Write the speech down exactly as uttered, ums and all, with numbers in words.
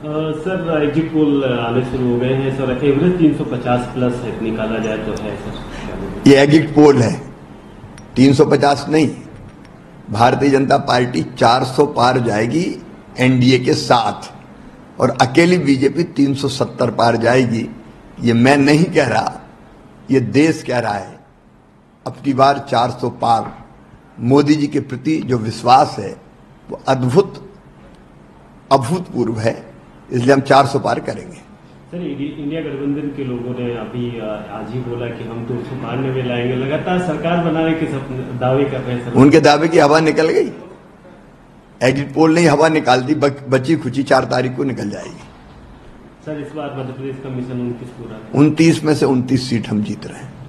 Sir exit poll आने शुरू हो गए हैं सर, एवरेज तीन सौ पचास प्लस है, निकाला जाए तो है सर। ये एग्जिट पोल है, तीन सौ पचास नहीं। भारतीय जनता पार्टी चार सौ पार जाएगी एनडीए के साथ, और अकेली बीजेपी तीन सौ सत्तर पार जाएगी। ये मैं नहीं कह रहा, ये देश कह रहा है। अब की बार चार सौ पार। मोदी जी के प्रति जो विश्वास है वो अद्भुत अभूतपूर्व है, इसलिए हम चार सौ पार करेंगे। सर, इंडिया गठबंधन के लोगों ने अभी आज ही बोला कि हम दो सौ बानवे लाएंगे, लगातार सरकार बनाने के दावे कर रहे हैं सर। उनके दावे की हवा निकल गई। एग्जिट पोल ने हवा निकाल दी, बची खुची चार तारीख को निकल जाएगी। सर, इस बार मध्य प्रदेश का मिशन उनतीस पूरा उनतीस में से उनतीस सीट हम जीत रहे हैं।